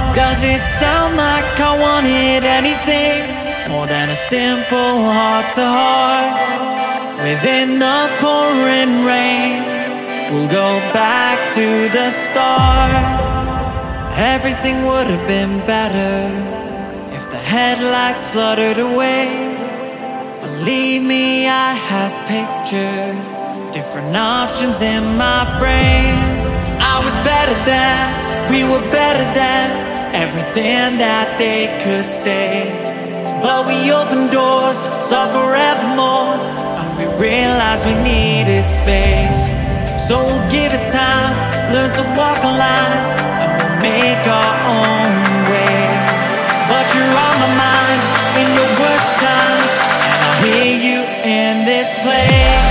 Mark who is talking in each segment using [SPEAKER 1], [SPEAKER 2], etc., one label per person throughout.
[SPEAKER 1] Does it sound like I wanted anything more than a simple heart-to-heart? Within the pouring rain, we'll go back to the start. Everything would have been better if the headlights fluttered away. Believe me, I have pictured different options in my brain. I was better than, we were better than everything that they could say. But we opened doors, saw forevermore, and we realized we needed space. So we'll give it time, learn to walk a line, and we'll make our own way. But you're on my mind in your worst times, and I hear you in this place.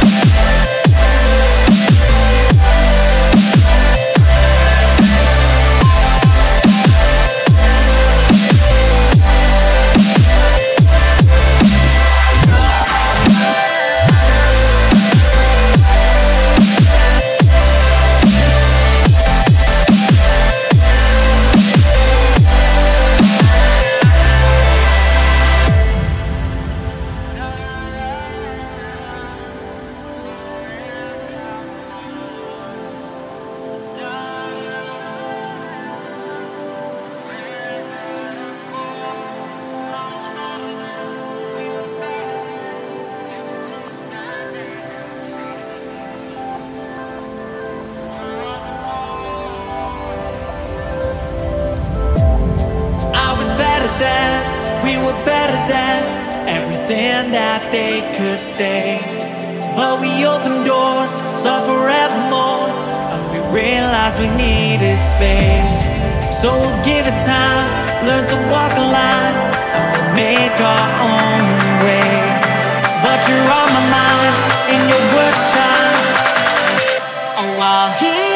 [SPEAKER 1] We were better than everything that they could say. But we opened doors, saw forevermore, and we realized we needed space. So we'll give it time, learn to walk a line, and we'll make our own way. But you're on my mind in your worst times. Oh, I'll hear